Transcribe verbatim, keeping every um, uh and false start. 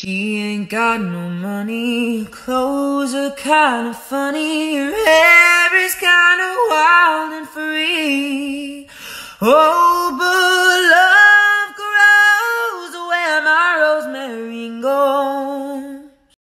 She ain't got no money, clothes are kinda funny, her hair is kinda wild and free. Oh,